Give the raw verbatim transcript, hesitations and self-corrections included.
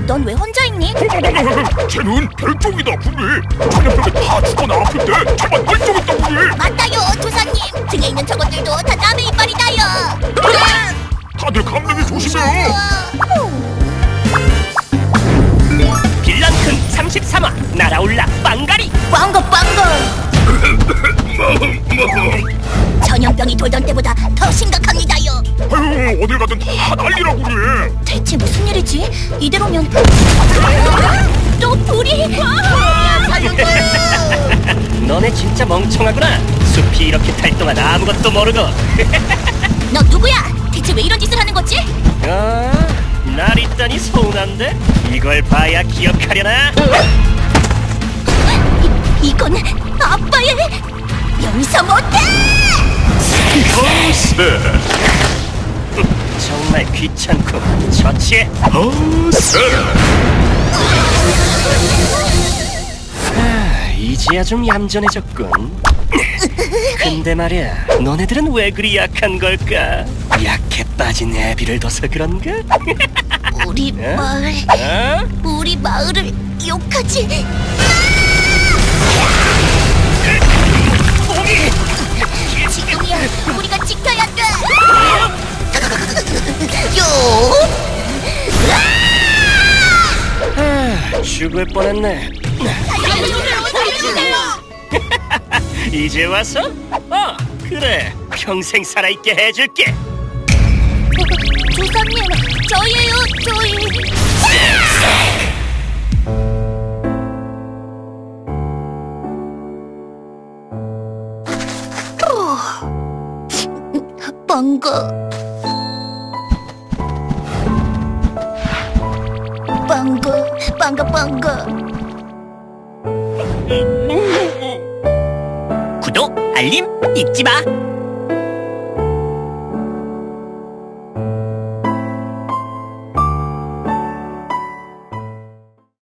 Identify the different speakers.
Speaker 1: 넌 왜 혼자 있니?
Speaker 2: 쟤는 별종이다 구리. 전염병에 다 죽어나갔는데 쟤만 멀쩡했다 구리.
Speaker 1: 맞다요 도사님. 등에 있는 저것들도 다 남의 이빨이다요.
Speaker 2: 다들 감염이 조심해요.
Speaker 3: 빌런큰 삼십삼 화 날아올라 빵가리.
Speaker 1: 빵거 빵거. 전염병이 돌던 때보다 더 심각합니다요.
Speaker 2: 아유, 어딜 가든 다 난리라 그래.
Speaker 1: 대체 무슨 일이지? 이대로면 또 불이.
Speaker 3: 너네 진짜 멍청하구나. 숲이 이렇게 탈 동안 아무것도 모르고.
Speaker 1: 너 누구야? 대체 왜 이런 짓을 하는 거지?
Speaker 3: 아, 날 있다니 서운한데? 이걸 봐야 기억하려나?
Speaker 1: 이, 이건 아빠의 용서 못해!
Speaker 2: 어세.
Speaker 3: 정말 귀찮고 처치해.
Speaker 2: 어세.
Speaker 3: 아, 이제야 좀 얌전해졌군. 근데 말이야, 너네들은 왜 그리 약한 걸까? 약해 빠진 애비를 둬서 그런가?
Speaker 1: 우리
Speaker 3: 어?
Speaker 1: 마을,
Speaker 3: 어?
Speaker 1: 우리 마을을 욕하지. 지금이야, 우리가 지켜야 돼. 요.
Speaker 3: 아, 죽을 뻔했네. 이제 와서? 어, 그래. 평생 살아있게 해줄게.
Speaker 1: 조사님, 저희예요, 저희. 빵거. 빵거, 빵거, 빵거.
Speaker 3: 구독, 알림 잊지 마.